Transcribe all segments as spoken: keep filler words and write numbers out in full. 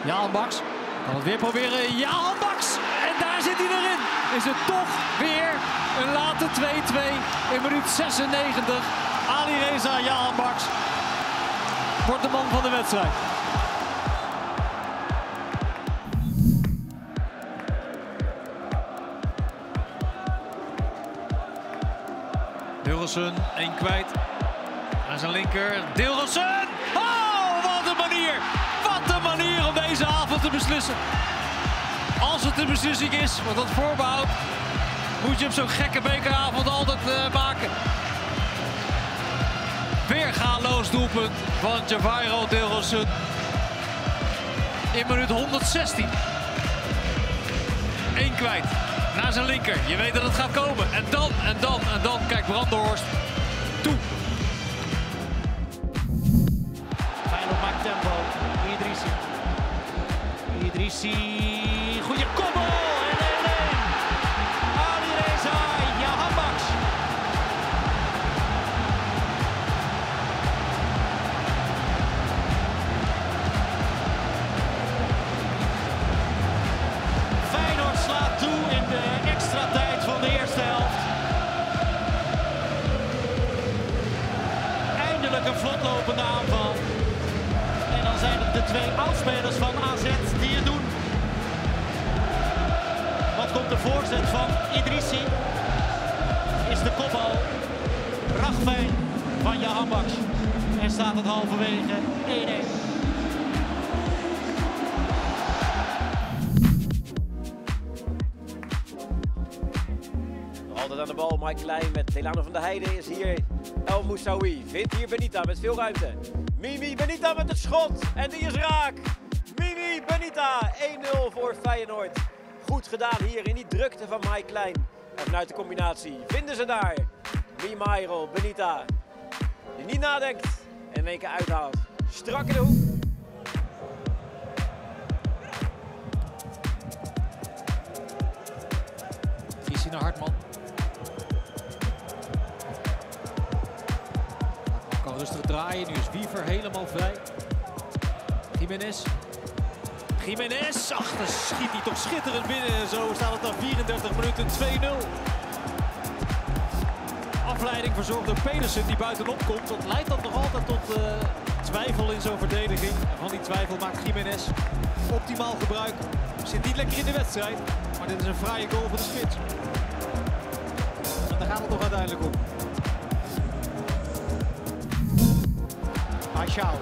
Jaan Baks kan het weer proberen. Jaan Baks! En daar zit hij erin. Is het toch weer een late twee twee in minuut zesennegentig. Alireza Jaan Baks wordt de man van de wedstrijd. Dilrosun, één kwijt. Aan zijn linker. Dilrosun! Oh, wat een manier! Wat een manier om deze avond te beslissen. Als het een beslissing is, want dat voorbehoud moet je op zo'n gekke bekeravond altijd uh, maken. Weergaloos doelpunt van Javairo Dilrosun in minuut honderdzestien. Eén kwijt. Naar zijn linker. Je weet dat het gaat komen. En dan, en dan, en dan kijkt Brandenhorst toe. Feyenoord maakt tempo. Idrissi. Idrissi. Goeie koppel. En één-één. Alireza Jaan Baks. Feyenoord slaat toe in de extra tijd van de eerste helft. Eindelijk een vlotlopende aanval. En dan zijn het de twee oudspelers van A Z die het doen. Wat komt de voorzet van Idrissi? Is de kopbal. Ragfijn van Jaan Baks. En staat het halverwege één-één. Altijd aan de bal, Mike Klein met Delano van der Heijden is hier. El Moussaoui vindt hier Benita met veel ruimte. Mimi Benita met het schot en die is raak. Mimi Benita, één nul voor Feyenoord. Goed gedaan hier in die drukte van Mike Klein. En vanuit de combinatie vinden ze daar Mimairo Benita. Die niet nadenkt en in één keer uithaalt. Strak in de hoek. Idrissi naar Hartman. Kan rustig draaien. Nu is Wiever helemaal vrij. Jiménez. Jiménez. Ach, dan schiet hij toch schitterend binnen. En zo staat het na vierendertig minuten twee nul. Afleiding verzorgd door Pedersen die buitenop komt. Dat leidt dan nog altijd tot uh, twijfel in zo'n verdediging. En van die twijfel maakt Jiménez optimaal gebruik. Zit niet lekker in de wedstrijd. Maar dit is een fraaie goal voor de spits. En daar gaat het nog uiteindelijk om. Aschau.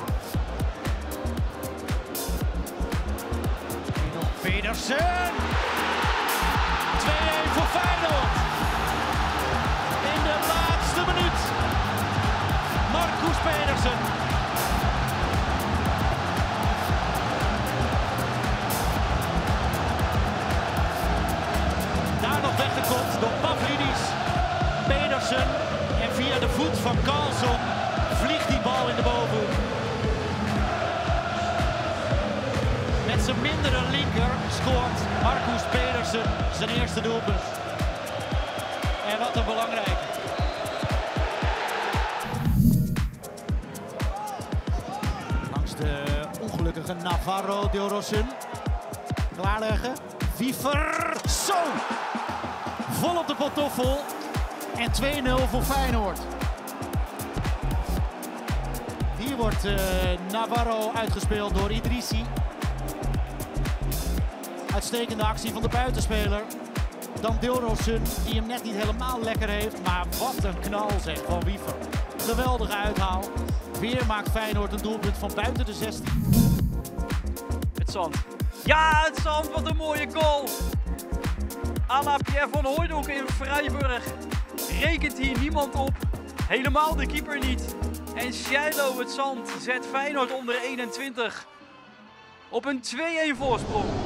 Nog Pedersen. twee-één voor Feyenoord. In de laatste minuut. Marcus Pedersen. Daar nog weggekopt door Pavlidis. Pedersen. En via de voet van Karlsson vliegt die bal in de bovenhoek. Met zijn mindere linker scoort Marcus Pedersen zijn eerste doelpunt. En wat een belangrijke. Langs de ongelukkige Navarro Dilrosun. Klaarleggen. Wiever. Zo! Vol op de pantoffel. En twee nul voor Feyenoord. Hier wordt uh, Navarro uitgespeeld door Idrissi. Uitstekende actie van de buitenspeler. Dan Dilrosun, die hem net niet helemaal lekker heeft. Maar wat een knal zeg van Wiever. Geweldige uithaal. Weer maakt Feyenoord een doelpunt van buiten de zestien. Het Zand. Ja, het Zand, wat een mooie goal. À la Pierre van Hooijdonk in Freiburg. Rekent hier niemand op. Helemaal de keeper niet. En Shiloh het Zand zet Feyenoord onder eenentwintig op een twee-één voorsprong.